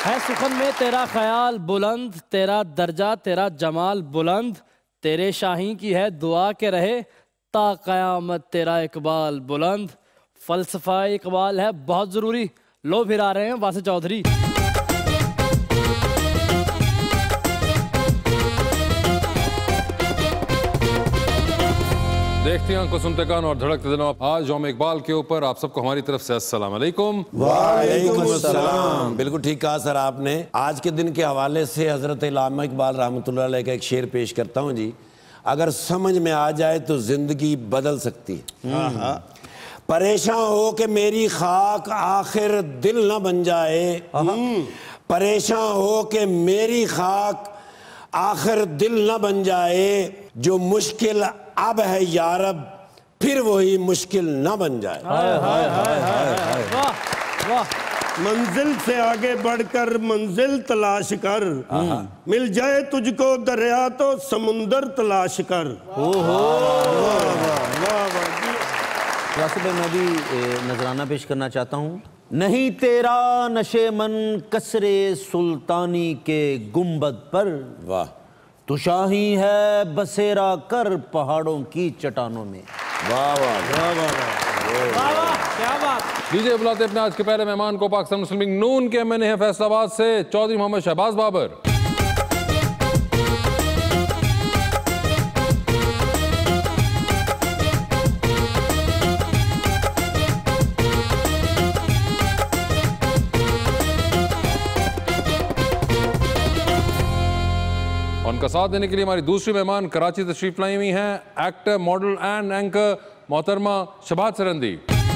है सुखन में तेरा ख्याल बुलंद, तेरा दर्जा तेरा जमाल बुलंद, तेरे शाही की है दुआ के रहे ता क़यामत तेरा इकबाल बुलंद। फलसफा इकबाल है बहुत ज़रूरी। लो फिर आ रहे हैं वासिफ चौधरी। देखते हैं आंखों सुनते कान और धड़कते दिनों। आज यौम इकबाल के ऊपर आप सबको हमारी तरफ से अस्सलाम वालेकुम। वालेकुम अस्सलाम। बिल्कुल ठीक कहा सर आपने। आज के दिन के हवाले से हजरत अल्लामा इकबाल रहमतुल्लाह अलैह का एक शेर पेश करता हूँ जी। अगर समझ में आ जाए तो जिंदगी बदल सकती है। परेशान हो के मेरी खाक आखिर दिल न बन जाए, परेशान हो के मेरी खाक आखिर दिल न बन जाए, जो मुश्किल अब है यारब फिर वही मुश्किल न बन जाए। मंजिल से आगे बढ़कर मंजिल तलाश कर, मिल जाए तुझको दरिया तो समुंदर तलाश कर। वासिफ भाई, मैं भी नजराना पेश करना चाहता हूँ। नहीं तेरा नशे मन कसरे सुल्तानी के गुंबद पर, वाह, तो शाही है बसेरा कर पहाड़ों की चट्टानों में। वाह वाह वाह वाह, क्या बात। लीजिए बुलाते अपने आज के पहले मेहमान को, पाकिस्तान मुस्लिम लीग नून के एमएनए हैं फैसलाबाद से चौधरी मोहम्मद शहबाज बाबर। उनका साथ देने के लिए हमारी दूसरी मेहमान कराची तशरीफ लाई हुई हैं एक्टर, मॉडल एंड एंकर मोहतरमा Shahbaz Sarandi.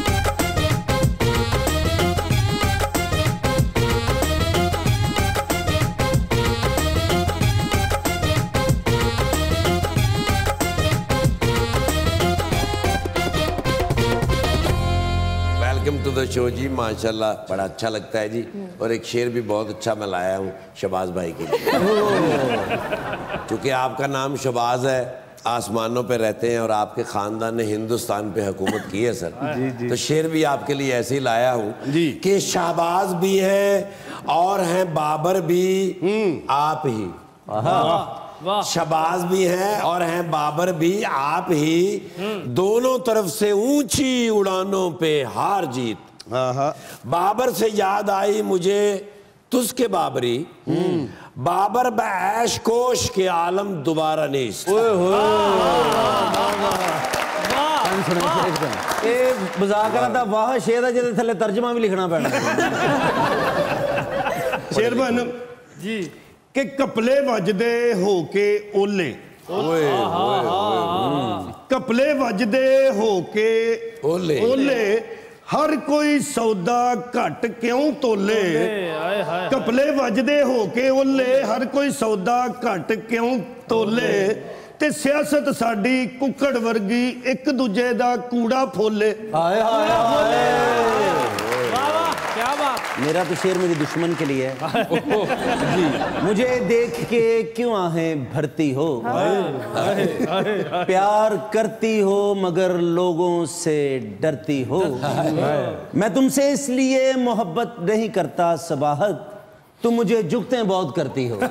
Welcome to the show जी। माशाल्लाह बड़ा अच्छा लगता है जी। और एक शेर भी बहुत अच्छा मैं लाया हूँ शहबाज भाई के लिए। क्योंकि आपका नाम शहबाज है, आसमानों पे रहते हैं और आपके खानदान ने हिंदुस्तान पे हुकूमत की है सर। जी। तो शेर भी आपके लिए ऐसे ही लाया हूँ कि शहबाज भी है और हैं बाबर भी आप ही। शहबाज भी हैं और हैं बाबर भी आप ही, दोनों तरफ से ऊंची उड़ानों पे हार जीत। बाबर से याद आई मुझे तुझके बाबरी, बाबर बैश कोश के आलम दोबारा नीस्त। मजाक कर रहा था, वाह शेर है जिहदे थल्ले तर्जमा भी लिखना पैना। शेर बन जी कि कपले वजदे हो के ओले, कपले वजदे हो के ओले, हर कोई सौदा घट क्यों तोले। कपले वजदे हो के ओले, हर कोई सौदा घट क्यों तोले, ते सियासत साडी कुकड़ वर्गी एक दूजे दा कूड़ा फोले। क्या बात। मेरा तो शेर मेरी दुश्मन के लिए है। जी, मुझे देख के क्यों आहें भरती हो, प्यार करती हो मगर लोगों से डरती हो, मैं तुमसे इसलिए मोहब्बत नहीं करता सबाहत, तुम मुझे झुकते बहुत करती हो।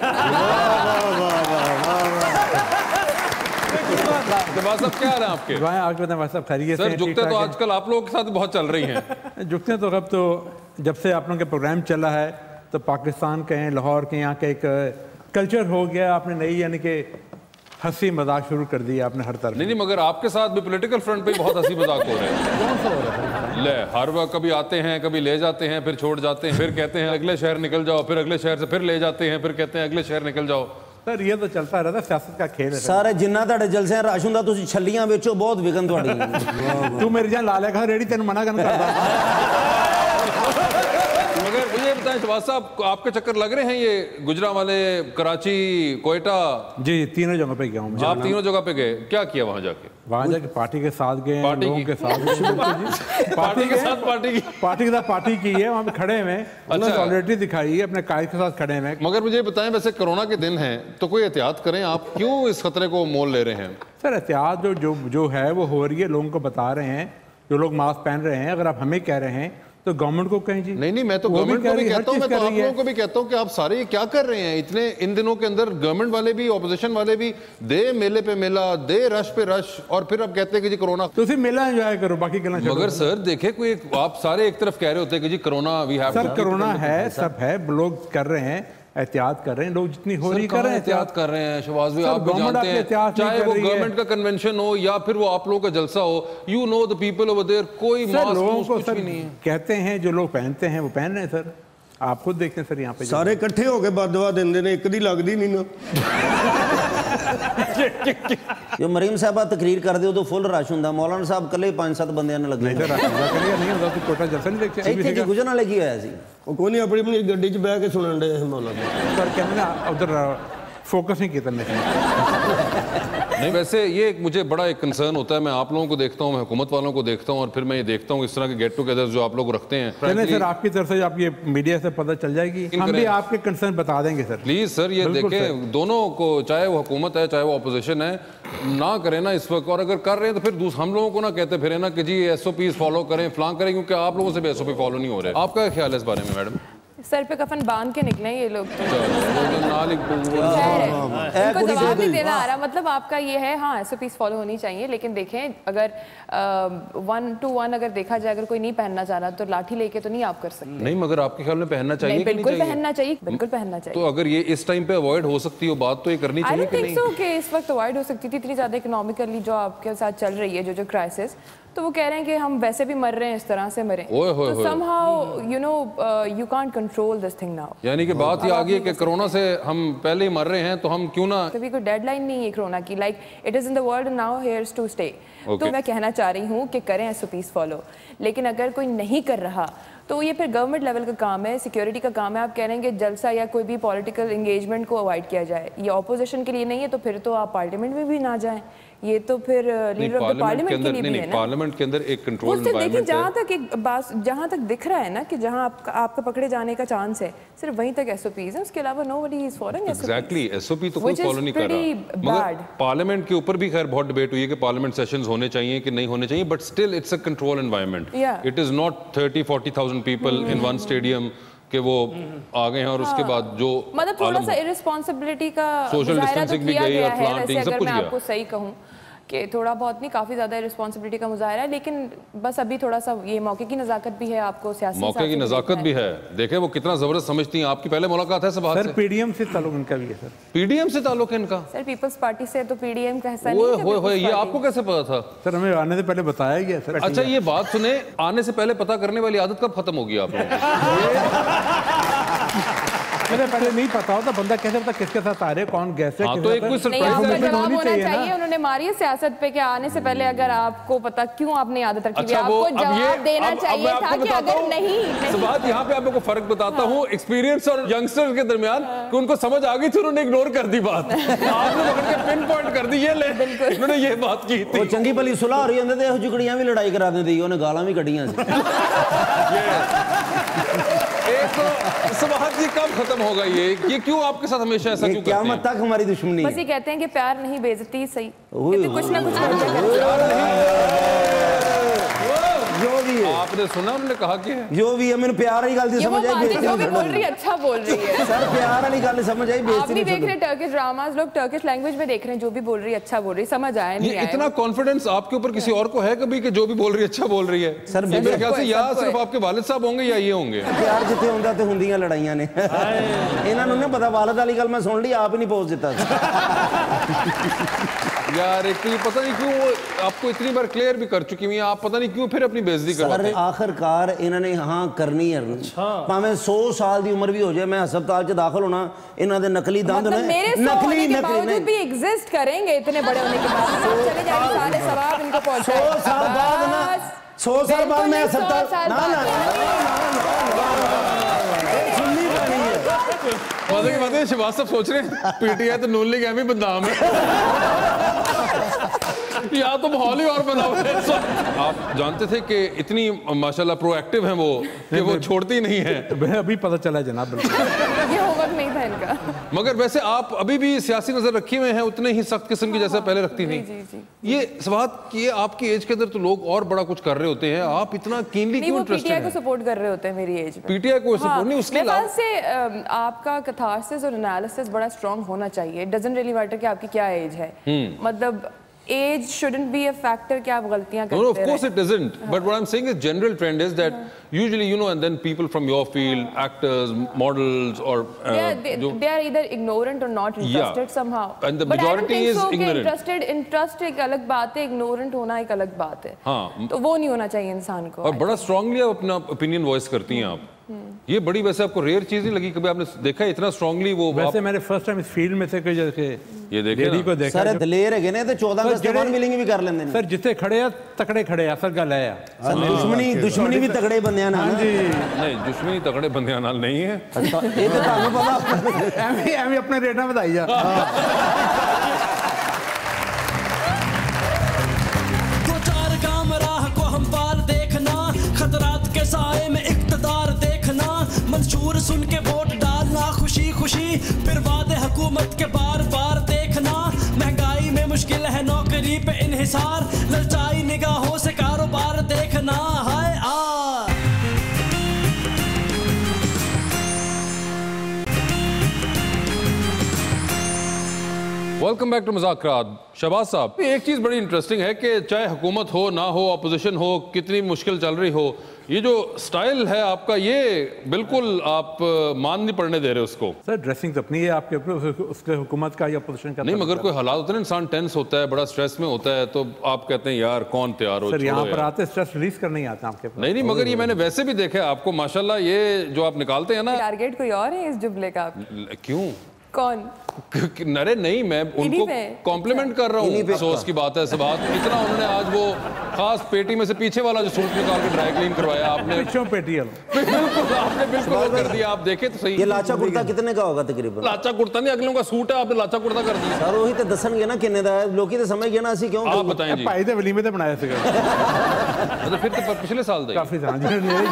साहब क्या है आपके? सर जुगते तो आजकल आप लोगों के साथ बहुत चल रही हैं। जुगते तो अब तो जब से आप लोगों के प्रोग्राम चला है तो पाकिस्तान के हैं, लाहौर के यहाँ का एक कल्चर हो गया। आपने नई यानी कि हंसी मजाक शुरू कर दिया आपने हर तरफ। नहीं मगर आपके साथ भी पॉलिटिकल फ्रंट पे बहुत हंसी मजाक हो रहे हैं। कौन सा हो रहा है? ले हर वक्त कभी आते हैं, कभी ले जाते हैं, फिर छोड़ जाते हैं, फिर कहते हैं अगले शहर निकल जाओ, फिर अगले शहर से फिर ले जाते हैं, फिर कहते हैं अगले शहर निकल जाओ। सर ये तो चलता रहता, सियासत का खेल है। सारे जिन्ना तुहाडे जलसे हैं राशन दा तुसीं छल्लियां बेचो, बहुत विकन तुहाडी। तू मेरी जान ला लेगा रेडी, तेन मना करता। मगर मुझे बताएं शहबाज साहब, आपके चक्कर लग रहे हैं ये गुजरांवाले, कराची, कोयटा? जी, तीनों जगह पे गया हूँ। आप तीनों जगह पे गए, क्या किया वहां जाके? वहाँ जाके पार्टी के साथ गए, लोगों के साथ पार्टी के साथ पार्टी की है, वहाँ पे खड़े हुए, सॉलिडरिटी दिखाई है, अपने कायद के साथ खड़े हुए। मगर मुझे बताएं, वैसे कोरोना के दिन हैं तो कोई एहतियात करें, आप क्यों इस खतरे को मोल ले रहे हैं? सर एहतियात जो है वो हो रही है, लोगों को बता रहे हैं, जो लोग मास्क पहन रहे हैं। अगर आप हमें कह रहे हैं तो गवर्नमेंट को कहें जी। नहीं, मैं तो गवर्नमेंट को भी कहता हूँ, मैं तो आप लोगों को भी कहता हूँ कि आप सारे ये क्या कर रहे हैं इतने इन दिनों के अंदर। गवर्नमेंट वाले भी, ऑपोजिशन वाले भी, दे मेले पे मेला, दे रश पे रश, और फिर अब कहते हैं कि जी कोरोना। तो सिर्फ मेला एंजॉय करो, बाकी करना। मगर सर देखे कोई आप सारे एक तरफ कह रहे होते हैं कि जी corona we have. Sir corona है, सब है, लोग कर रहे हैं, एहतियात कर रहे हैं, लोग जितनी हो रही कर रहे हैं, एहतियात कर रहे हैं। शहबाज भाई आप जानते हैं, चाहे वो गवर्नमेंट का कन्वेंशन हो या फिर वो आप लोगों का जलसा हो, you know the people over there, कोई मास्क कुछ भी नहीं है। कहते हैं जो लोग पहनते हैं वो पहन रहे हैं सर, आप खुद देखते हैं सर यहाँ पे सारे इकट्ठे होके बदवा देंगे ने, एक दी लगदी नहीं ना। जो मरीम साहब तकरीर कर दे तो फुल रश हुंदा, मौलाना साहब कले 5-7 बंदे ने लगे। नहीं ਹੁੰਦਾ तो कोटा जलसा नहीं देखते। ਇੱਥੇ ਕੀ ਗੁਜਰਨ ਵਾਲੇ ਕੀ ਹੋਇਆ ਸੀ? ਉਹ ਕੋਈ ਨਹੀਂ ਆਪਣੀ ਆਪਣੀ ਗੱਡੀ 'ਚ ਬਹਿ ਕੇ ਸੁਣਨ ਦੇ ਮੌਲਾਨਾ सर कहते ना उधर फोकस नहीं किया नहीं। वैसे ये मुझे बड़ा एक कंसर्न होता है, मैं आप लोगों को देखता हूँ, मैं हुकूमत वालों को देखता हूँ, और फिर मैं ये देखता हूँ इस तरह के गेट टुगेदर जो आप लोग रखते हैं। सर आपकी तरफ से आप ये मीडिया से पता चल जाएगी, हम भी आपके कंसर्न बता देंगे सर। प्लीज सर ये देखें दोनों को, चाहे वो हुकूमत है चाहे वो अपोजिशन है, ना करें ना इस वक्त, और अगर कर रहे हैं तो फिर हम लोगों को ना कहते फिर ना कि जी SOPs फॉलो करें, फ्लां करें, क्योंकि आप लोगों से भी SOP फॉलो नहीं हो रहे। आपका क्या ख्याल है इस बारे में मैडम? सर पे कफन बांध के निकले ये लोग तो इनको जवाब नहीं देना आ रहा। मतलब आपका ये है, हाँ SOPs फॉलो होनी चाहिए, लेकिन देखें अगर 1-to-1 अगर देखा जाए, अगर कोई नहीं पहनना चाह रहा तो लाठी लेके तो नहीं आप कर सकते। नहीं, मगर आपके ख्याल में पहनना चाहिए? बिल्कुल पहनना चाहिए, बिल्कुल पहनना चाहिए। तो अगर ये इस टाइम पे अवॉइड हो सकती हो बात, तो ये करनी चाहिए कि नहीं? कि इस वक्त अवॉइड हो सकती थी, इतनी ज्यादा इकोनॉमिकली जो आपके साथ चल रही है, जो क्राइसिस, तो वो कह रहे हैं कि हम वैसे भी मर रहे हैं, इस तरह से मरें, तो somehow you know you can't control this thing now। यानी कि बात ये आ गई है कि कोरोना से हम पहले ही मर रहे हैं, तो हम क्यों ना, कभी कोई डेडलाइन नहीं है कोरोना की, like it is in the world and now here's to stay. तो मैं कहना चाह रही हूँ कि करें SOPs फॉलो, लेकिन अगर कोई नहीं कर रहा तो ये फिर गवर्नमेंट लेवल का काम है, सिक्योरिटी का काम है। आप कह रहे हैं कि जलसा या कोई भी पॉलिटिकल एंगेजमेंट को अवॉइड किया जाए, ये ऑपोजिशन के लिए नहीं है, तो फिर तो आप पार्लियामेंट में भी ना जाएं, ये तो फिर लीडर ऑफ द पार्लियामेंट के लिए भी है ना। पार्लियामेंट के अंदर एक कंट्रोल एनवायरनमेंट है। जहाँ तक एक बात, जहाँ तक दिख रहा है ना कि जहाँ आपका पकड़े जाने का चांस है, सिर्फ वहीं तक SOPs है, उसके अलावा nobody is following SOPs। Exactly, SOP तो कोई फॉलो नहीं कर रहा। मगर पार्लियामेंट के ऊपर भी खैर बहुत डिबेट हुई है कि पार्लियामेंट सेशंस होने चाहिए कि नहीं होने चाहिए, but still it's a control environment. It is not 30-40,000 people in one stadium के वो आ गए हैं, और उसके बाद जो मतलब थोड़ा सा इररिस्पांसिबिलिटी का सोशल डिस्टेंसिंग भी गई और प्लांटिंग सब कुछ गया। मैं आपको सही कहूँ कि थोड़ा बहुत नहीं, काफी ज्यादा रिस्पांसिबिलिटी का मुजाहरा है, लेकिन बस अभी थोड़ा सा ये मौके की नजाकत भी है, आपको सियासी मौके की नजाकत भी है। देखें वो कितना जबरदस्त समझती हैं। आपकी पहले मुलाकात है सर PDM से ताल्लुक इनका भी है सर। PDM से ताल्लुक है इनका? सर पीपल्स पार्टी से, तो PDM का हिस्सा नहीं है। ये आपको कैसे पता था? सर हमें आने से पहले बताया गया सर। अच्छा ये बात सुने, आने से पहले पता करने वाली आदत कब खत्म होगी आप लोगों मुझे पहले नहीं पता होता, बंदा कैसे पता किसके साथ आ रहे, कौन कैसे। हाँ, तो एक कोई सरप्राइज जवाब होना चाहिए। उन्होंने मारी है सियासत पे कि आने से पहले अगर आपको पता क्यों आपने आदत रखी है, आपको जवाब देना चाहिए था कि अगर नहीं। बात यहाँ पे आपको फर्क बताता हूँ एक्सपीरियंस और यंगस्टर्स के दरमियान, कि उनको समझ आ गई थी, उन्होंने इग्नोर कर दी बात, आपने पकड़ के पिन पॉइंट कर दी, ये ले उन्होंने ये बात की थी। चंगी भली सुलह हो रही होंदे ते जुगड़ियां भी लड़ाई करा देंदी, उन्हें गालां भी कढ़ियां एक तो सवाल जी कब खत्म होगा ये क्यों आपके साथ हमेशा ऐसा क्यों करते हैं? क़यामत तक हमारी दुश्मनी बस ये कहते हैं कि प्यार नहीं बेइज्जती सही, कुछ ना कुछ जो भी है। आपने सुना उन्होंने कहा कि जो भी है, मैंने प्यार वाली गल दी समझ आई, बेइज्जती जो भी बोल रही है अच्छा बोल रही है सर, प्यार वाली गल समझ आई, बेइज्जती आप भी देख रहे हैं टर्किश ड्रामास, लोग टर्किश लैंग्वेज में देख रहे हैं, जो भी बोल रही है अच्छा बोल रही है, समझ आया नहीं आया। इतना कॉन्फिडेंस आपके ऊपर किसी और को है कभी कि जो भी बोल रही है अच्छा बोल रही है? सर मेरे ख्याल से या सिर्फ आपके वालिद साहब होंगे या ये होंगे। प्यार जिथे होंदा ते हुंदियां लड़ाइयां ने, इन्हां नूं ना पता। वालिद वाली गल मैं सुन ली, आप ही नहीं पहुंच देता यार। एक तो ये पता नहीं क्यों वो आपको इतनी बार क्लियर भी कर चुकी हुई है, आप पता नहीं क्यों फिर अपनी बेइज्जती करवाते हैं। आखिरकार इन्होंने हाँ करनी है, भावें 100 साल की उम्र भी हो जाए, मैं हस्पताल च दाखिल होना, इन्होंने नकली दांत नकली बावजूद भी एग्जिस्ट करेंगे इतने बड़े होने के बाद, चले जाएंगे सारे सवाब इनको पहुंचाए। 100 साल बाद ना, 100 साल बाद मैं हस्पताल ना शहबाज साहब सोच रहे हैं PTI तो नून लीग एम ही बदनाम है। यहाँ तो माहौल ही और बना हुआ है। आप जानते थे कि इतनी माशाल्लाह प्रोएक्टिव हैं वो कि वो छोड़ती नहीं है। अभी पता चला जनाब, ये होमवर्क नहीं था इनका। मगर वैसे आप अभी भी सियासी नजर रखे हुए हैं, उतने ही सख्त किस्म की जैसा पहले रखती थी। ये सवाल कि आपकी एज के अंदर तो लोग और बड़ा कुछ कर रहे होते हैं, आप इतना कीनली क्यों इंटरेस्टेड हैं? पीटीआई को सपोर्ट कर रहे होते हैं मेरी एज में। पीटीआई को सपोर्ट नहीं, उसके अलावा से आपका कैथारसिस और एनालिसिस बड़ा स्ट्रांग होना चाहिए। इट डजंट रियली मैटर कि आपकी क्या एज है, मतलब age shouldn't be a factor कि आप गलतियां करते हैं। No, of course it isn't. But what I'm saying is general trend is that usually, you know, and then people from your field, actors, models, or they are either ignorant or not interested somehow. And the majority is ignorant. Interest एक अलग बात है, ignorant होना एक अलग बात है। हाँ, तो वो नहीं होना चाहिए इंसान को। और बड़ा strongly अपना opinion voice करती हैं आप। ये बड़ी वैसे आपको रेयर चीज नहीं लगी? कभी आपने देखा है इतना स्ट्रांगली वो? वैसे मैंने फर्स्ट टाइम इस फील्ड में से कोई जैसे ये लेडी को देखा सर, दलेर है ने तो 14 अगस्त के बाद मिलेंगे भी कर लेंगे सर, जिथे खड़े हैं तकड़े खड़े हैं, असल गल है दुश्मनी भी तगड़े बंदियां नाल। जी नहीं, दुश्मनी तगड़े बंदियां नाल नहीं है। अच्छा, ये तो ਤੁਹਾਨੂੰ पता ਐਵੇਂ अपने रेट ना ਵਧਾਈ जा। दो चार गांव राह को हम पार देखना, खतरात के साए में इक्तदार देखना, मंशूर सुन के वोट डालना, खुशी खुशी फिर वादे हुकूमत के बार बार देखना, महंगाई में मुश्किल है नौकरी पे इन्हिसार, ललचाई निगाहों से कारोबार देखना। Hi uh welcome back to Muzakrat. Shahbaz साहब, एक चीज़ बड़ी इंटरेस्टिंग है कि चाहे हुकूमत हो ना हो, अपोजिशन हो, कितनी मुश्किल चल रही हो, ये जो स्टाइल है आपका, ये बिल्कुल आप मान नहीं पड़ने दे रहे उसको। सर ड्रेसिंग तो अपनी है आपके ऊपर, उसके हुकूमत का या अपोजिशन का नहीं, मगर कोई हालात होते हैं, इंसान टेंस होता है, बड़ा स्ट्रेस में होता है, तो आप कहते हैं यार कौन तैयार हो। सर यहाँ पर आते स्ट्रेस रिलीज करने ही आता है आपके। नहीं, मगर ये मैंने वैसे भी देखा है आपको, माशाल्लाह, ये जो आप निकालते हैं ना। टारगेट कोई और है इस जुमले का? क्यों? कौन? अरे नहीं, मैं उनको कॉम्प्लीमेंट कर रहा हूँ। अफसोस की बात है इस बात, इतना उन्होंने आज वो खास पेटी में से पीछे वाला जो सूट निकाल के ड्राई क्लीन करवाया आपने। पेटी बिल्कुल आपने बिल्कुल कर दिया। आप देखे तो सही, ये लाचा कुर्ता कितने का होगा तकरीबन? लाचा कुर्ता नहीं, अगलों का सूट है, आपने लाचा कुर्ता कर दिया। सर वही तो दसनगे ना किन्ने दा है, लोग तो समझ गए ना, ਅਸੀਂ क्यों आप बताएं जी। भाई तो वलीमे तो बनाया सीगा। मतलब फिर तो पिछले साल दे काफी साल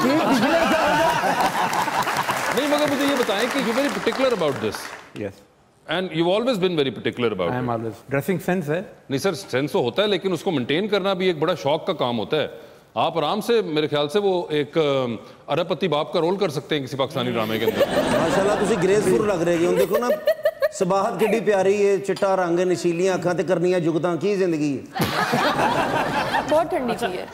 नहीं, मगर मुझे ये बताएं कि you very particular about this. Yes, And you've always been very particular about it. I am always. Dressing sense है? नहीं सर, सेंस तो होता है, लेकिन उसको मेंटेन करना भी एक बड़ा शौक का काम होता है। आप आराम से मेरे ख्याल से वो एक अरबपति बाप का रोल कर सकते हैं किसी पाकिस्तानी ड्रामे के अंदर। माशाल्लाह तुसी ग्रेसफुल लग रहे हो। देखो ना सबाहत कितनी प्यारी है, चिट्टा रंग, नशीलियां अखां ते करनियां जुगतां, की जिंदगी है। बहुत ठंडी चीज है।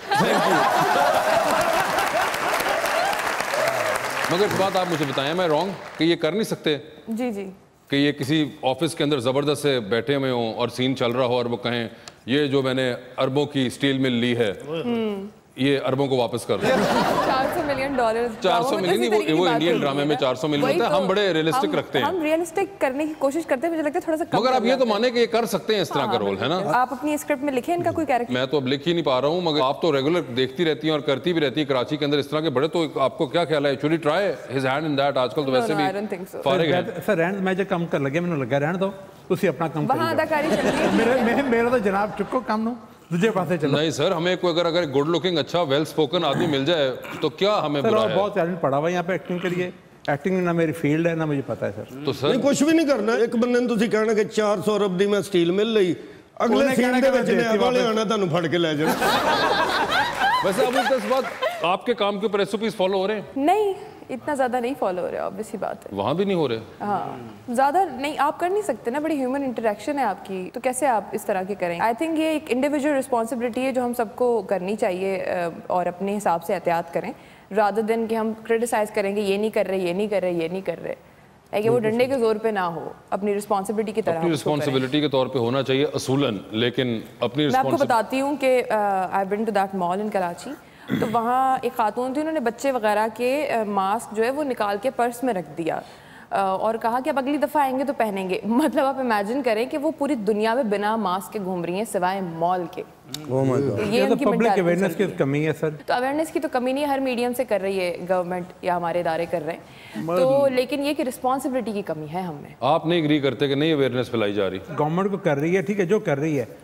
मगर इस बात आप मुझे बताएं, मैं रॉन्ग कि ये कर नहीं सकते? जी जी, कि ये किसी ऑफिस के अंदर ज़बरदस्त से बैठे हुए हों और सीन चल रहा हो और वो कहें ये जो मैंने अरबों की स्टील मिल ली है, ये अरबों को वापस कर दो। $400 मिलियन 400 मिलियन वो इंडियन ड्रामे में 400 मिलियन होता है। हम बड़े रियलिस्टिक रखते हैं, हम रियलिस्टिक करने की कोशिश करते हैं। मुझे लगता है थोड़ा सा कम। मगर आप ये तो माने कि ये कर सकते हैं इस तरह का रोल, है ना? आप अपनी स्क्रिप्ट में लिखें इनका कोई कैरेक्टर। मैं तो अब लिख ही नहीं पा रहा हूँ, मगर आप तो रेगुलर देखती रहती हैं और करती भी रहती है कराची के अंदर इस तरह के बड़े, तो आपको क्या ख्याल है? Should try his hand in that? आजकल तो वैसे भी फारिग है। सर रहन मैं जो कम कर लगे, मैंने लगा रहन दो, ਤੁਸੀਂ अपना काम वहां अदाकारी चल रही है। मेरा तो जनाब चुको काम नो दूसरे पासे चलो। नहीं सर, हमें कोई अगर गुड लुकिंग अच्छा वेल स्पोकन आदमी मिल जाए तो क्या हमें बुरा है? बहुत टैलेंट पड़ा हुआ यहाँ पे एक्टिंग के लिए। एक्टिंग ना मेरी फील्ड है ना मुझे पता है सर। तो सर कुछ भी नहीं करना। एक बंदे ने ਤੁਸੀਂ ਕਹਿਣਾ ਕਿ 400 अरब ਦੀ ਮੈਂ ਸਟੀਲ ਮਿਲ ਲਈ, ਅਗਲੇ ਸੀਨ ਦੇ ਵਿੱਚ ਨੇ ਵਾਲੇ ਆਣਾ ਤੁਹਾਨੂੰ ਫੜ ਕੇ ਲੈ ਜਾਣਾ। वैसे अब इस बात आपके काम के ऊपर एसओपीज फॉलो हो रहे हैं? नहीं, इतना ज्यादा नहीं फॉलो हो रहे, ऑब्वियस सी बात है। वहाँ भी नहीं हो रहे? हाँ, ज्यादा नहीं, आप कर नहीं सकते ना, बड़ी ह्यूमन इंटरेक्शन है आपकी, तो कैसे आप इस तरह की करेंगे? आई थिंक ये एक इंडिविजुअल रिस्पॉन्सिबिलिटी है जो हम सबको करनी चाहिए और अपने हिसाब से एहतियात करें, रादर देन कि हम क्रिटिसाइज करेंगे ये नहीं कर रहे, ये नहीं कर रहे, ये नहीं कर रहे, कि वो डंडे के जोर पे ना हो, अपनी रिस्पॉन्सिबिलिटी की तरह। अपनी रिस्पॉन्सिबिलिटी के तौर पे होना चाहिए असूलन, लेकिन अपनी मैं आपको बताती हूँ कि I been to that mall in Karachi, तो वहाँ एक खातून थी, उन्होंने बच्चे वगैरह के मास्क जो है वो निकाल के पर्स में रख दिया और कहा कि अब अगली दफ़ा आएंगे तो पहनेंगे। मतलब आप इमेजिन करें कि वो पूरी दुनिया में बिना मास्क के घूम रही हैं सिवाय मॉल के। ये तो पब्लिक अवेयरनेस की कमी है सर। तो अवेयरनेस की तो कमी नहीं, हर मीडियम से कर रही है गवर्नमेंट या हमारे इदारे कर रहे हैं, तो लेकिन ये कि रिस्पॉन्सिबिलिटी की कमी है हमें। आप नहीं एग्री करते कि नहीं अवेयरनेस फैलाई जा रही? गवर्नमेंट को कर रही है, ठीक है, जो कर रही है,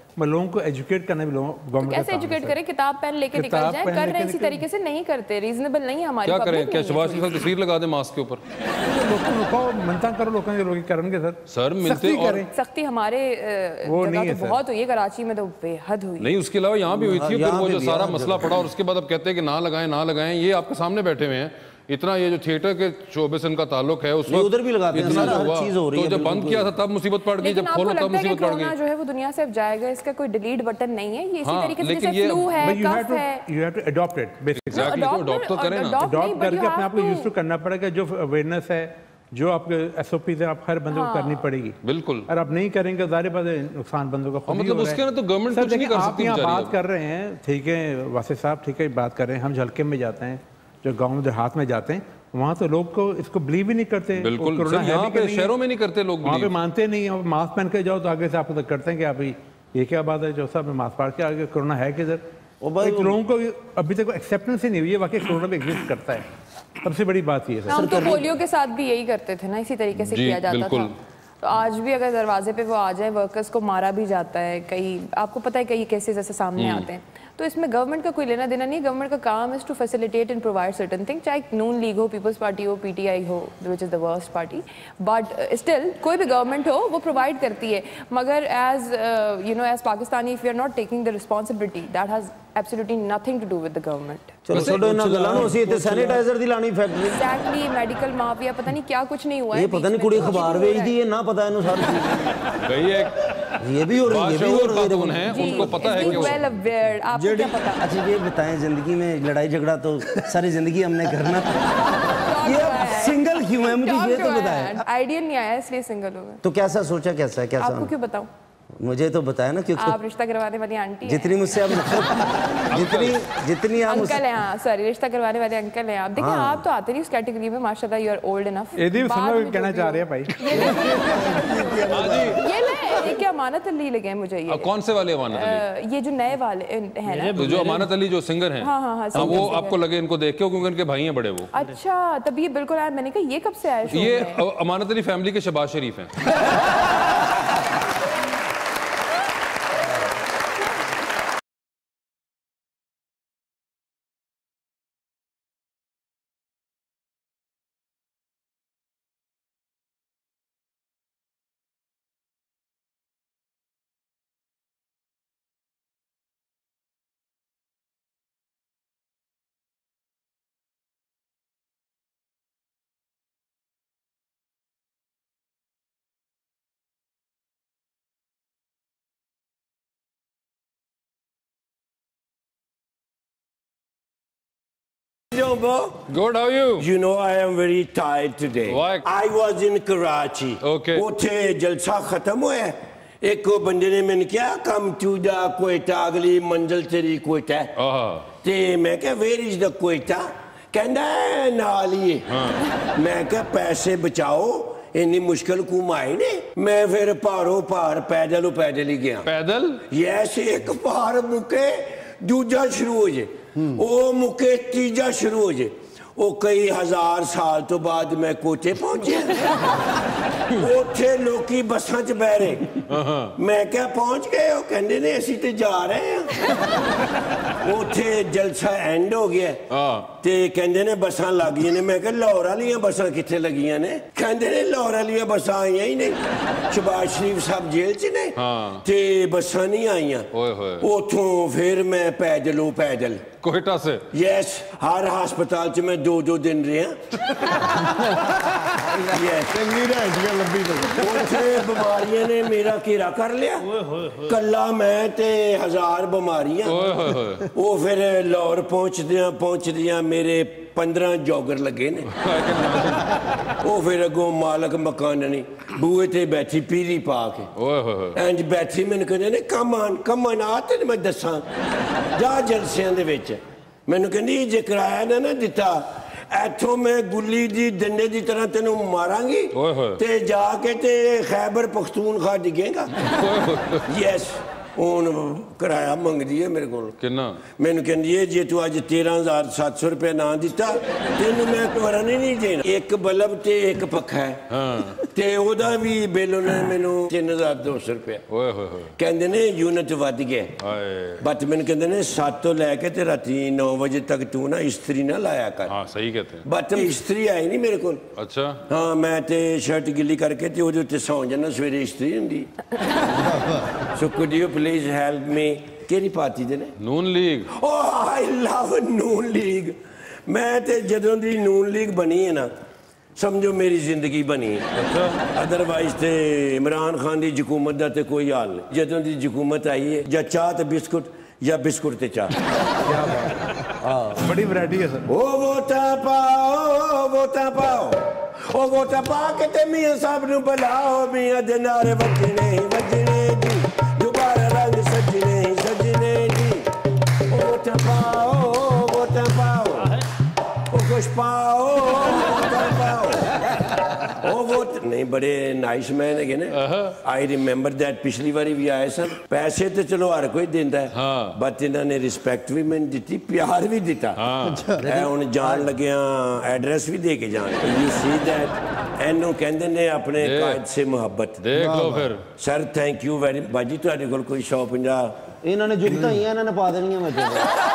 लोगों को एजुकेट करना भी गवर्नमेंट कैसे एजुकेट करें? किताब पेन लेके निकल जाए, कर रहे हैं इसी तरीके से, नहीं करते, रीजनेबल नहीं है हमारी। क्या करें? क्या शहबाज की तस्वीर लगा दे मास्क के ऊपर? मनता करो लोगों के लोग करेंगे सर मिलते और सख्ती हमारे वो नहीं है, बहुत हुई है, कराची में तो बेहद हुई। नहीं, उसके अलावा यहाँ भी हुई थी, फिर वो जो सारा मसला पड़ा और उसके बाद अब कहते हैं कि ना लगाएं। ये आपके सामने बैठे हुए हैं, इतना ये जो थिएटर के शोबे से इनका ताल्लुक है, उस वक्त उधर भी लगाते हैं, सारा हर चीज हो रही है। तो जब बंद किया था तब मुसीबत पड़ गई, जब खोलो तब मुसीबत पड़ गई। जो है वो दुनिया से अब जाएगा, इसका कोई डिलीट बटन नहीं है, ये इसी तरीके से जैसे फ्लू है, कफ है, you have to adopt it basically. Adopt तो करें ना, अडॉप्ट करके अपने आप को यूज टू करना पड़ेगा। जो अवेयरनेस है, जो आपके एसओपी है, आप हर बंदे को करनी पड़ेगी। बिल्कुल। और आप नहीं करेंगे जाहिर बात है नुकसान बंदों का। मतलब उसके ना तो गवर्नमेंट कुछ नहीं कर सकती। आप यहाँ बात कर रहे हैं, ठीक है वासिफ साहब, ठीक है बात कर रहे हैं, हम झलके में जाते हैं, जो गाँव में देहात में जाते हैं, वहाँ तो लोग को इसको बिलीव ही नहीं करते। बिल्कुल सर, यहाँ पे शहरों में नहीं करते लोग, वहाँ पे मानते नहीं है। मास्क पहन के जाओ तो आगे से आपको तो करते हैं कि आप ये क्या बात है, जो साहब मास्क पहन के आगे कोरोना है किधर। लोगों को अभी तक एक्सेप्टेंस ही नहीं हुई है वाकई कोरोना भी एग्जिस्ट करता है। सबसे बड़ी बात ये है। हम तो पोलियो के साथ भी यही करते थे ना, इसी तरीके से किया जाता था। तो आज भी अगर दरवाजे पे वो आ जाए, वर्कर्स को मारा भी जाता है, कई आपको पता है कई केसेस ऐसे सामने आते हैं। तो इसमें गवर्नमेंट का कोई लेना देना नहीं है। गवर्नमेंट का काम is to facilitate and provide certain thing, चाहे नून लीग हो, पीपल्स पार्टी हो, पीटीआई हो, which is the worst party, but still कोई भी गवर्नमेंट हो वो प्रोवाइड करती है। मगर as you know as Pakistani, if you are not taking the responsibility, that has absolutely nothing to do with the government. चलो छोड़ो ना गलानो, उसी ते सैनिटाइजर दी लानी फैक्ट्री। एग्जैक्टली, मेडिकल माफिया, पता नहीं क्या कुछ नहीं हुआ है। ये पता नहीं कुड़ी अखबार भेज दी है, ना पता है इन्हों सारी चीज। ये भी हो रही है, उनको पता है कि वेल अवेयर। आपको क्या पता? अच्छा ये बताएं, जिंदगी में लड़ाई झगड़ा तो सारी जिंदगी हमने करना, ये सिंगल क्यों है मुझे ये तो बताएं। आइडिया नहीं आया इसलिए सिंगल हो गए। तो कैसा सोचा, कैसा है, कैसा आपको क्यों बताऊं? मुझे तो बताया ना, क्योंकि आप रिश्ता करवाने वाली आंटी जितनी मुझसे आप जितनी आप अंकल हैं, हाँ सॉरी, रिश्ता करवाने वाले अंकल हैं आप। देखिए आप तो आते नहीं उस कैटेगरी में, माशाल्लाह यू आर ओल्ड इनफ। ये भी कहना चाह रहे हैं भाई, ये क्या अमानत अली लगे मुझे। ये कौन से वाले अमानत अली? ये जो नए वाले हैं ना, जो अमानत अली जो सिंगर हैं, हाँ, वो आपको लगे इनको देख के, क्योंकि उनके भाई हैं बड़े वो। अच्छा, तब ये बिल्कुल आया। मैंने कहा ये कब से आया? ये अमानत अली फैमिली के शहबाज शरीफ हैं। Good, how are you? You know, I am very tired today. Why? I was in Karachi. Okay. उठे जलसा खत्म हुआ, एक बंदे ने मैंने क्या come to the Quetta, अगली मंजिल तेरी क्वेटा है। ते मैं क्या where is the Quetta? कहना है नाल ही है। मैं क्या पैसे बचाओ, इन्नी मुश्किल घुमाई ने। मैं फिर पारो पार पैदल ही गया। पैदल? यस, एक पार मुके दूजा शुरू हो जाए, ओ मुके तीजा शुरू हो जाए। वो कई हजार साल तो बाद मैं कोटे पहुंचे। उठे लोकी बसां च बह रहे। मैं क्या पहुंच गए हो? कहते ने असी तो जा रहे हैं। उठे जलसा एंड हो गया ते कहते ने बसां लग गई ने। मैं क्या लाहौर वाली बसां कितने लगियां ने? कहते ने लाहौर वाली बसां आईयां ही नहीं, शहबाज शरीफ साहब जेल च ने ते बसां नहीं आईयां। उथों फिर मैं पैदल कोयटा से। यस, हर हस्पताल च मैं 2-2 दिन रहा। बीमारियां ने मेरा घेरा कर लिया, कला मैं ते 1000 बीमारियां। वो फिर लाहौर पहुंचदियां मेरे 15 जॉगर लगे ने। वो फिर अगों मालक मकान नहीं बूहे ते बैठी पीली पा के इंज बैठी। मैंने कहते ने कम ऑन आ तेन मैं दसा जा जलसियां दे विच। मैनू कहंदी जे किराया ना दिता इथों मैं गुल्ली दी डंडे की तरह तेनों मारांगी ते जाके ते खैबर पख्तूनख्वा डिगेगा। यस, हुण किराया मंगदी है मेरे को। कितना? मैनू कहंदी है जे तू अज 13,700 रुपया ना दिता तेनू मैं वरन ही नहीं देना। एक बल्ब ते एक पक्खा है ਤੇ ਉਹਦਾ ਵੀ ਬਿੱਲ ਉਹਨਾਂ ਨੇ ਮੈਨੂੰ 3200 ਰੁਪਏ ਓਏ ਹੋਏ ਹੋਏ ਕਹਿੰਦੇ ਨੇ ਯੂਨਿਟ ਵੱਧ ਗਿਆ ਬਟ ਮੈਨੂੰ ਕਹਿੰਦੇ ਨੇ 7 ਤੋਂ ਲੈ ਕੇ ਤੇ ਰਾਤੀ 9 ਵਜੇ ਤੱਕ ਤੂੰ ਨਾ ਇਸਤਰੀ ਨਾ ਲਾਇਆ ਕਰ ਹਾਂ ਸਹੀ ਕਹਤੇ हैं ਬਟ ਇਸਤਰੀ ਆਈ ਨਹੀਂ ਮੇਰੇ ਕੋਲ ਅੱਛਾ ਹਾਂ ਮੈਂ ਤੇ ਸ਼ਰਟ ਗਿੱਲੀ ਕਰਕੇ ਤੇ ਉਹਦੇ ਉੱਤੇ ਸੌਂ ਜਾਣਾ ਸਵੇਰੇ ਇਸਤਰੀ ਹੁੰਦੀ so could you please help me ਕਿਹੜੀ ਪਾਰਟੀ ਦੇ ਨੇ ਨੂਨ ਲੀਗ ਓ ਆਈ ਲਵ ਨੂਨ ਲੀਗ ਮੈਂ ਤੇ ਜਦੋਂ ਦੀ ਨੂਨ ਲੀਗ ਬਣੀ ਹੈ ਨਾ समझो मेरी जिंदगी बनी अच्छा अदरवाइज ते इमरान खान दी हुकूमत दा ते कोई हाल नहीं जदों दी हुकूमत आई है या चाह ते बिस्कुट या बिस्कुट ते चाह क्या बात बड़ी वैरायटी है सर ओ वोटा पाओ ओ वोटा पा के ते मियां साहब नु बुलाओ मियां दे नारे वजने जी दोबारा रंग सजने जी ओ वोटा पाओ ओ कुछ पाओ नहीं बड़े नाइस मैन है ना आई रिमेंबर दैट पिछली बारी भी आए सन पैसे तो चलो हर कोई देता है बट इन्होंने रिस्पेक्ट भी मैंने दी प्यार भी दिता हुण जान लगे एड्रेस भी दे के जान यू सी दैट एनू कहंदे ने अपने कायद से मोहब्बत देख लो फिर सर थैंक यू वेरी बाजी तुहाडे कोल कोई 150 इन्होंने जुगता ही इन्होंने पा देनी मैं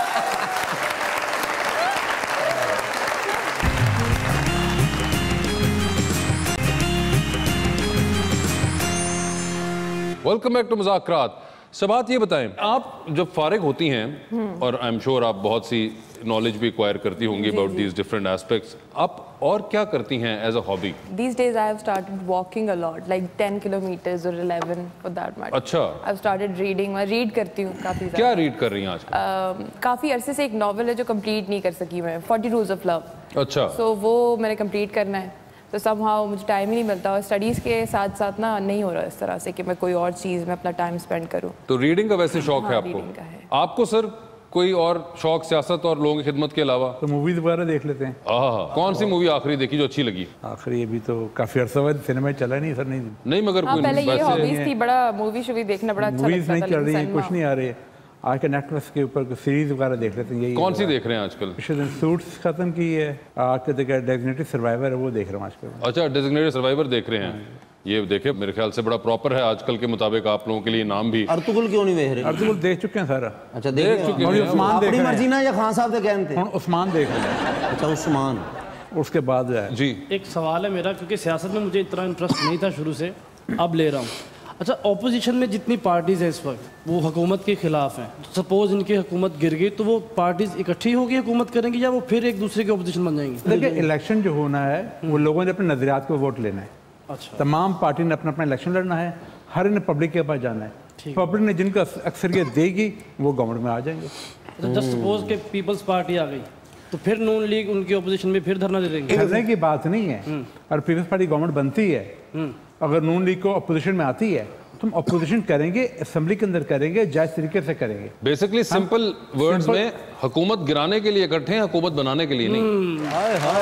वेलकम बैक टू मुज़ाकरात। सबात ये बताएं आप जब फारिग होती हैं और आई एम श्योर आप बहुत सी नॉलेज भी एक्वायर करती होंगी अबाउट दीज डिफरेंट एस्पेक्ट्स आप और क्या करती हैं as a hobby These days I have started walking a lot like 10 kilometers or 11 for that matter अच्छा I've started reading मैं रीड करती हूँ काफी क्या रीड कर रही हैं आजकल काफी अरसे से एक नॉवेल है जो कंप्लीट नहीं कर सकी मैं 40 Rules of Love अच्छा so वो मैंने कंप्लीट करना है तो somehow मुझे टाइम ही नहीं मिलता और स्टडीज़ के साथ साथ ना नहीं हो रहा इस तरह से कि मैं कोई और चीज़ में अपना टाइम स्पेंड करूं तो रीडिंग का वैसे शौक है आपको आपको सर कोई और शौक सियासत और लोगों की खिदमत के अलावा तो मूवीज वगैरह देख लेते हैं कौन सी मूवी आखिरी देखी जो अच्छी लगी आखिरी अभी तो काफी अरसा हुआ सिनेमा चला नहीं सर नहीं मगर पहले ये हॉबीज थी बड़ा मूवी शूवी देखना बड़ा अच्छा मूवीज नहीं चल रही है कुछ नहीं आ रही है आज के नेटफ्लिक्स के ऊपर सीरीज वगैरह देख लेते हैं यही कौन सी देख रहे हैं आजकल पिछले दिन सूट्स खत्म की है आज के डेजिग्नेटेड सर्वाइवर है वो देख रहा हूँ आजकल अच्छा डेजिग्नेटेड सर्वाइवर देख रहे हैं ये देखे मेरे ख्याल से बड़ा प्रॉपर है आजकल के मुताबिक आप लोगों के लिए नाम भी अर्तुगरुल क्यों नहीं देख रहे अर्तुगरुल देख चुके हैं सर अच्छा देख चुके हैं उस्मान देख रहे हैं मर्जी ना या खान साहब के कहते हैं उस्मान देख रहे हैं अच्छा उस्मान उसके बाद है जी एक सवाल है मेरा क्योंकि सियासत में मुझे इतना इंटरेस्ट नहीं था शुरू से अब ले रहा हूँ अच्छा ऑपोजिशन में जितनी पार्टीज़ हैं इस वक्त वो हुकूमत के खिलाफ हैं सपोज इनकी हुकूमत गिर गई तो वो पार्टीज इकट्ठी होगी हुकूमत करेंगी या वो फिर एक दूसरे के ऑपोजिशन बन जाएंगी देखिए इलेक्शन जो होना है वो लोगों ने अपने नजरियात को वोट लेना है अच्छा तमाम पार्टी ने अपना अपना इलेक्शन लड़ना है हर ने पब्लिक के पास जाना है पब्लिक ने जिनको अक्सरियत देगी वो गवर्नमेंट में आ जाएंगे अच्छा जस्ट सपोज के पीपल्स पार्टी आ गई तो फिर नून लीग उनकी ऑपोजिशन में फिर धरना दे देंगे धरने की बात नहीं है और पीपल्स पार्टी गवर्नमेंट बनती है अगर नून लीग को अपोजिशन में आती है तुम अपोजिशन करेंगे असेंबली के अंदर करेंगे जायज तरीके से करेंगे बेसिकली सिंपल वर्ड्स में हुकूमत गिराने के लिए इकट्ठे हैं हुकूमत बनाने के लिए नहीं हाय हाय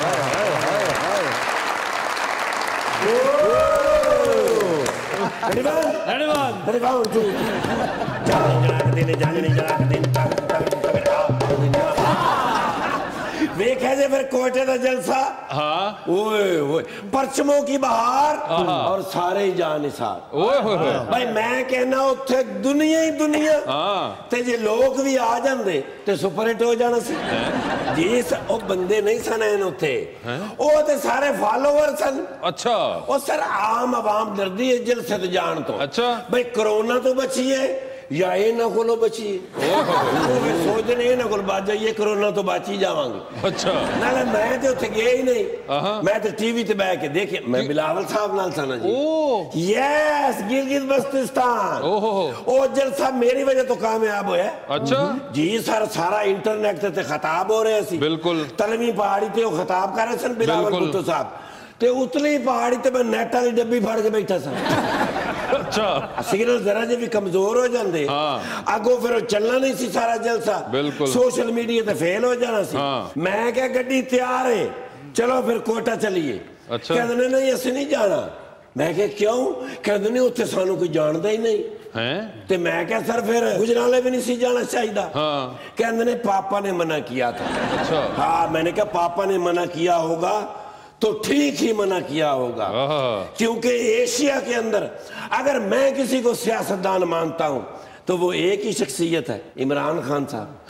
वेखे जे फिर कोयटे का जलसा हाँ ओए ओए परचमों की बहार और सारे ही जान निसार ओए होए भाई मैं कहना उत्थे दुनिया ही दुनिया ते जे लोग भी आ जांदे ते सुपर हिट हो जाना सी जिस ओ बंदे नहीं सन एन उत्थे ओ ते सारे फॉलोअर सन अच्छा ओ सर आम आवाम डरदी है जलसे ते जान तो अच्छा भाई कोरोना तो बची है या इन्हों को बची सोचते ने इन्हों को बच जाइए कोरोना तो बच ही जावांगे अच्छा नाले मैं तो उत्थे गया ही नहीं मैं तो टीवी ते बैठ के देखे मैं बिलावल साहब नाल सना जी यस गिलगित बल्तिस्तान ओ जलसा मेरी वजह तो कामयाब होया अच्छा जी सर सारा इंटरनेट ते खिताब हो रहे सी बिल्कुल तलवी पहाड़ी ते खिताब कर रहे सन बिलावल भुट्टो साहब ते उतली पहाड़ी ते मैं नेट वाली डब्बी फाड़ के बैठा सा अच्छा सिग्नल जरा जे भी कमजोर हो जाते आगो फिर चलना नहीं सी सारा जलसा बिल्कुल सोशल मीडिया ते फेल हो जाना सी मैं क्या गड्डी तैयार है चलो फिर कोटा चलिए अच्छा कहते नहीं असं नहीं जाना मैं क्या क्यों कहते नहीं उत्थे सानू कोई जानता ही नहीं हैं ते मैं क्या सर फिर गुजराले भी नहीं सी जाना चाहिए कहते ने पापा ने मना किया था अच्छा हाँ मैंने कहा पापा ने मना किया होगा तो ठीक ही मना किया होगा, क्योंकि एशिया के अंदर अगर मैं किसी को सियासतदान मानता हूं तो वो एक ही शख्सियत है, इमरान खान साहब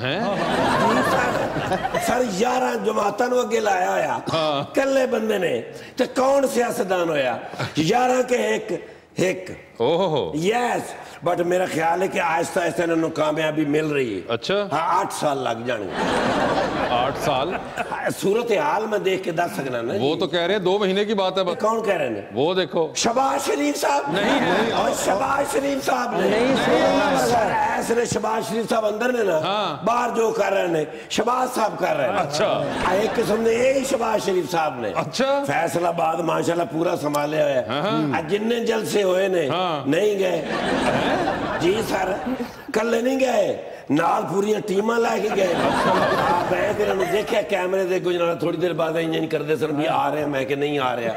सर 11 जमातां नूं अगे लाया होया कल्ले बंदे ने, तो कौन सियासतदान होया? 11 के एक यस, बट मेरा ख्याल है कि आहिस्ता आहिस्ता इन्होंने कामयाबी मिल रही है। अच्छा हाँ, 8 साल लग जाएंगे। 8 साल सूरत हाल में देख के दस सकना ना। वो तो कह रहे हैं 2 महीने की बात है। कौन कह रहे हैं? वो देखो शहबाज शरीफ साहब नहीं है, और शहबाज शरीफ साहब ने ऐसे शहबाज शरीफ साहब अंदर ने ना, बाहर जो कर रहे हैं शहबाज साहब कर रहे हैं। अच्छा एक किस्म ने यही शहबाज शरीफ साहब ने। अच्छा फैसलाबाद माशाल्लाह पूरा संभाले हुए, जिन्ने जलसे हुए ने नहीं गए जी सर, कल नहीं गए, नाल पूरी टीम लैके गए। मैं देखा कैमरे दे गुजरा, थोड़ी देर बाद इंज करते सर भी आ रहे हैं, मैं कि नहीं आ रहा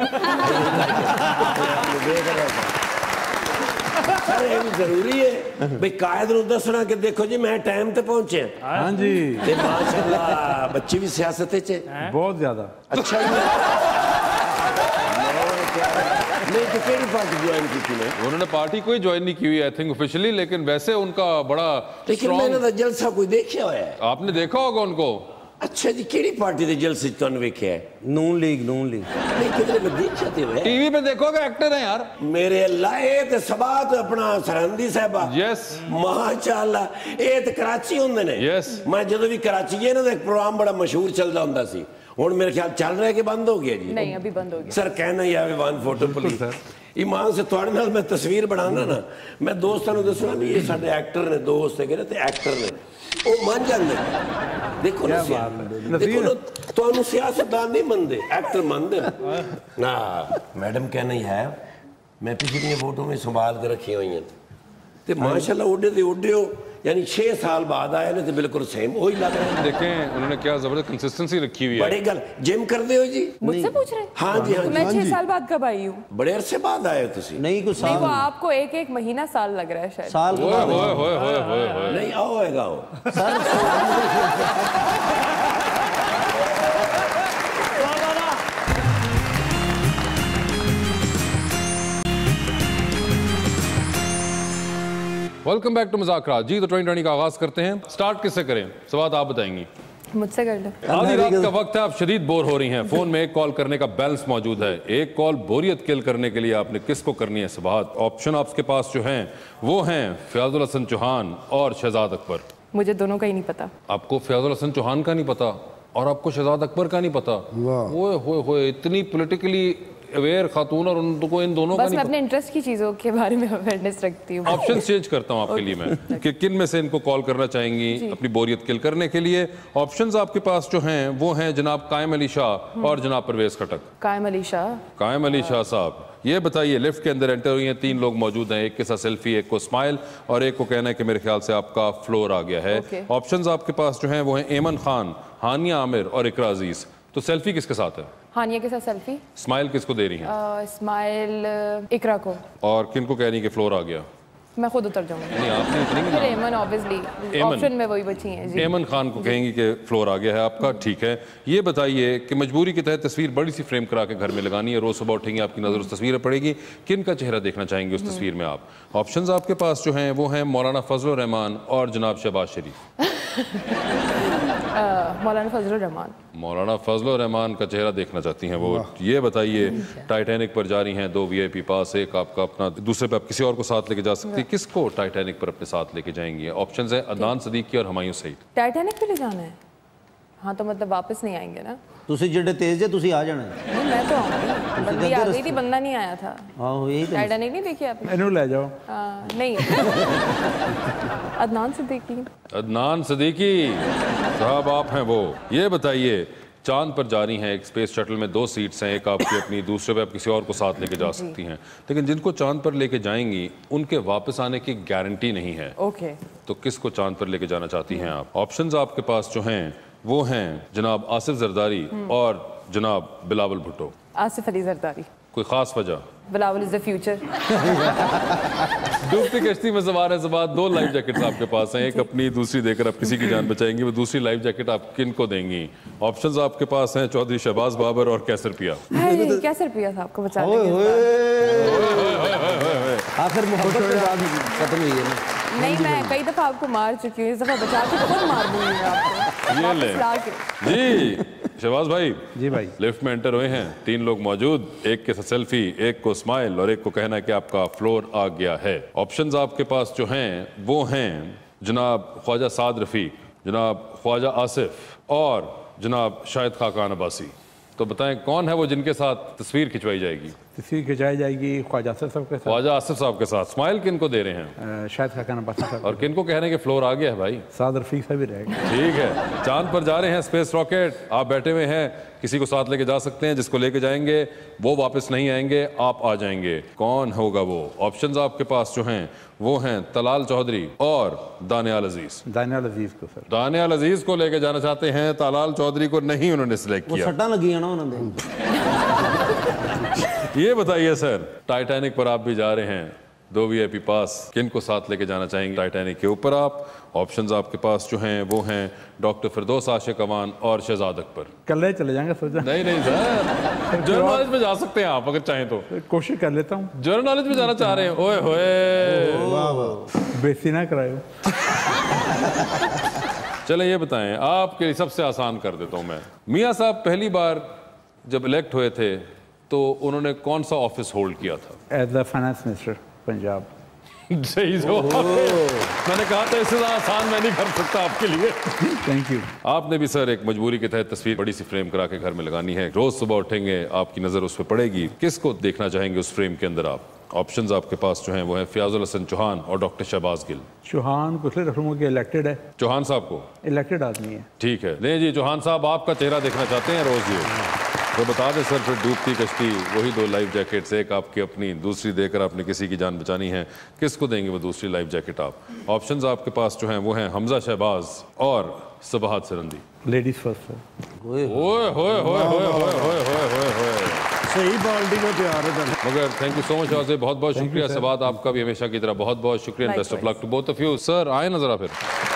सर ये भी जरूरी है भाई कायद नूं दसना कि देखो जी मैं टाइम ते पहुंचे। हाँ जी, माशाल्लाह बच्चे भी सियासत च बहुत ज्यादा। अच्छा नहीं तो केड़ी पार्टी ज्वाइन की थी? उन्होंने पार्टी कोई ज्वाइन नहीं की हुई आई थिंक ऑफिशियली, लेकिन वैसे उनका बड़ा लेकिन मैंने तो जलसा कोई देखा हुआ है। आपने देखा होगा उनको? अच्छा जी, केड़ी पार्टी दे जलसे तुहानू वेख्या है? नून लीग नहीं किधरे में देखा ते हुए टीवी पे देखोगे, एक्टर है यार। मेरे अल्लाह ये ते सबात अपना सरहंदी साहबा यस माशाल्लाह ये ते कराची हुंदे ने। यस मैं जदों भी कराची गया ना तो एक प्रोग्राम बड़ा मशहूर चलदा हुंदा सी, हुण मेरे ख्याल चल रहा है कि बंद हो गया जी? नहीं अभी बंद हो गया सर। कहना ही आवे वन फोटो प्लीज। ईमान से थोड़े नाल मैं तस्वीर बनाना ना, मैं दोस्तों को दसना भी ये साडे एक्टर ने, दोस्त है ते एक्टर ने, वो मान जाते। देखो ना देखो ना, तो सियासतदान नहीं मनते, एक्टर मनते ना। मैडम कहना ही है, मैं पिछली फोटो में संभाल के रखी हुई हैं तो माशाल्लाह उड़े दे उड़े हो, यानी 6 साल बाद आए ना तो बिल्कुल सेम वही लग रहा है। देखें उन्होंने क्या जबरदस्त कंसिस्टेंसी रखी हुई है। बड़ी गल जिम करते हो जी? मुझसे पूछ रहे हैं? हाँ जी हाँ जी। मैं 6 साल बाद कब आई हूँ? बड़े अरसे बाद आए हो तुसी? नहीं कुछ नहीं, वो आपको एक महीना साल लग रहा है शायद। साल नहीं आओ होएगा वो वेलकम बैक टू मुज़ाकरात जी। तो 2020 का आगाज करते हैं। स्टार्ट किससे करें? सवाल आप बताएंगी। मुझसे कर लो। आधी रात का वक्त है, आप शदीद बोर हो रही हैं, फोन में एक कॉल करने का बैलेंस मौजूद है। एक कॉल बोरियत किल करने के लिए आपने किसको करनी है? सबात ऑप्शन आपके पास जो हैं वो हैं फयाजुल हसन चौहान और शहजाद अकबर। मुझे दोनों का ही नहीं पता। आपको फयाजुल हसन चौहान का नहीं पता और आपको शहजाद अकबर का नहीं पता? ओए इतनी पॉलिटिकली अवेयर खातून और उनको इन दोनों का नहीं। मैं अपने इंटरेस्ट की चीजों के बारे में अवेयरनेस रखती हूँ। ऑप्शन चेंज करता हूँ आपके लिए मैं कि किन में से इनको कॉल करना चाहेंगी अपनी बोरियत किल करने के लिए। ऑप्शंस आपके पास जो हैं वो हैं जनाब कायम अली शाह और जनाब परवेज खटक। कायम अली शाह साहब, ये बताइए लिफ्ट के अंदर एंटर हुई हैं, 3 लोग मौजूद हैं, एक के साथ सेल्फी, एक को स्माइल और एक को कहना है कि मेरे ख्याल से आपका फ्लोर आ गया है। ऑप्शंस आपके पास जो हैं वो हैं एमन खान, हानिया आमिर और इकरा अजीज। तो सेल्फी किसके साथ है? हानिया के साथ सेल्फी। स्माइल किसको दे रही हैं? स्माइल इकरा को। और किनको कह रही है कि फ्लोर आ गया? मैं खुद उतर जाऊंगी। नहीं आपने उतरेंगी ना। एमन ऑब्वियसली ऑप्शन में वही बची हैं जी। एमन खान को कहेंगी कि फ्लोर आ गया है आपका, ठीक है। ये बताइए कि मजबूरी के तहत तस्वीर बड़ी सी फ्रेम करा के घर में लगानी है, रोज सुबह उठेंगे आपकी नजर उस तस्वीर पर पड़ेगी, किन का चेहरा देखना चाहेंगे उस तस्वीर में आप? ऑप्शंस आपके पास जो हैं वो हैं मौलाना फजल रहमान और जनाब शहबाज शरीफ। मौलाना फजल रहमान। मौलाना फजल रहमान का चेहरा देखना चाहती हैं वो। ये बताइए टाइटैनिक पर जा रही हैं 2 VIP पास, एक आपका अपना, दूसरे पे आप किसी और को साथ लेके जा सकती हैं। किसको टाइटैनिक पर अपने साथ लेके जाएंगी? ऑप्शंस हैं अदनान सदीकी और हुमायूं सईद। टाइटैनिक पे ले जाना है? हाँ तो मतलब वापस नहीं आएंगे ना? ਤੁਸੀਂ ਜਿਹੜੇ ਤੇਜ਼ ਜੇ ਤੁਸੀਂ ਆ ਜਾਣਾ। नहीं मैं तो आऊंगी, बंदी आ गई थी, बंदा नहीं आया था। ਆਹੋ यही तो। टाइटैनिक नहीं देखी आपने? इन्हों ले जाओ। नहीं अदनान सिद्दीकी साहब आप हैं वो। ये बताइए चांद पर जा रही हैं, एक स्पेस शटल में 2 सीट्स हैं, एक आपकी अपनी, दूसरे पे आप किसी और को साथ लेके जा सकती हैं, लेकिन जिनको चांद पर लेके जाएंगी उनके वापस आने की गारंटी नहीं है। ओके तो किसको चांद पर लेके जाना चाहती हैं आप? ऑप्शंस आपके पास जो हैं वो हैं जनाब आसिफ जरदारी और जनाब बिलावल भुट्टो। आसिफ अली जरदारी। कोई खास वजह? Bilawal is the future. डूबती कश्ती में सवार है सवार, 2 लाइफ जैकेट्स आपके पास हैं, एक अपनी दूसरी देकर आप किसी की जान बचाएंगी। वो दूसरी लाइफ जैकेट आप किन को देंगी? ऑप्शंस आपके पास हैं चौधरी शहबाज बाबर और कैसर पिया। कैसर पिया था आपको बचाने आखिर मोहब्बत के बाद खत्म हुई है ना। नहीं, मैं कई दफा आपको मार चुकी हूँ, इस दफा बचा के खुद मार दूंगी आपको। ये ले जी शहबाज भाई। जी भाई। लिफ्ट में एंटर हुए हैं, 3 लोग मौजूद, एक के साथ सेल्फी, एक को स्माइल और एक को कहना है कि आपका फ्लोर आ गया है। ऑप्शंस आपके पास जो हैं वो हैं जनाब ख्वाजा साद रफीक, जनाब ख्वाजा आसिफ और जनाब शाहिद खाकान अब्बासी। तो बताएं कौन है वो जिनके साथ तस्वीर खिंचवाई जाएगी? तस्वीर खिंचाई जाएगी ख्वाजा आसिफ साहब के साथ। ख्वाजा आसिफ साहब के साथ। स्माइल किन को दे रहे हैं? शाहिद खाकान अब्बासी साहब। और किन को कह रहे हैं कि फ्लोर आ गया है भाई? साद रफीक साहब ही रहेगा। ठीक है, चांद पर जा रहे हैं स्पेस रॉकेट, आप बैठे हुए हैं, किसी को साथ लेके जा सकते हैं, जिसको लेके जाएंगे वो वापस नहीं आएंगे, आप आ जाएंगे। कौन होगा वो? ऑप्शंस आपके पास जो हैं वो हैं तलाल चौधरी और दानियाल अजीज। दानियाल अजीज को सर। दानियाल अजीज को लेके जाना चाहते हैं, तलाल चौधरी को नहीं उन्होंने सिलेक्ट किया। वो सट्टा लगी है ना उन्होंने। ये बताइए सर, टाइटैनिक पर आप भी जा रहे हैं, 2 VIP पास, किन को साथ लेके जाना चाहेंगे टाइटैनिक के ऊपर आप? ऑप्शंस आपके पास जो हैं वो हैं डॉक्टर फिरदौस आशिक अवान और शहजाद अकबर। कल ही चले जाएंगे सोचा। नहीं सर, जनरल नॉलेज में जा सकते हैं आप अगर चाहें तो। कोशिश कर लेता हूँ। जनरल नॉलेज में जाना चाह रहे हैं? ओए होए, बेइज्जती ना करायो। चले ये बताएं, आपके लिए सबसे आसान कर देता हूँ मैं। मियाँ साहब पहली बार जब इलेक्ट हुए थे तो उन्होंने कौन सा ऑफिस होल्ड किया था? As the finance minister Punjab. सही जवाब। मैंने कहा था इससे आसान मैं नहीं कर सकता आपके लिए। Thank you. आपने भी सर एक मजबूरी के तहत तस्वीर बड़ी सी फ्रेम करा के घर में लगानी है, रोज सुबह उठेंगे आपकी नजर उस पर पड़ेगी, किसको देखना चाहेंगे उस फ्रेम के अंदर आप? ऑप्शंस आपके पास जो हैं वो हैं फयाजुल हसन चौहान और डॉक्टर शहबाज गिल। चौहान को इसलिए रखूंगा कि इलेक्टेड है। चौहान साहब को इलेक्टेड आदमी है। ठीक है, नहीं जी, चौहान साहब आपका चेहरा देखना चाहते हैं रोज ये, तो बता दें सर फिर डूबती कश्ती वही 2 लाइफ जैकेट्स, एक आपकी अपनी, दूसरी देकर आपने किसी की जान बचानी है, किसको देंगे वो दूसरी लाइफ जैकेट आप? ऑप्शंस आपके पास जो हैं वो हैं हमजा शहबाज और Sabahat Sarandi. Ladies first sir. ओए होए होए होए होए होए होए, सही बाल्टी में तैयार है। मगर थैंक यू सो मच आज़े, बहुत बहुत शुक्रिया। सबाहत आपका भी हमेशा की तरह बहुत बहुत शुक्रिया। Best of luck to both of you. Sir आए ना जरा फिर।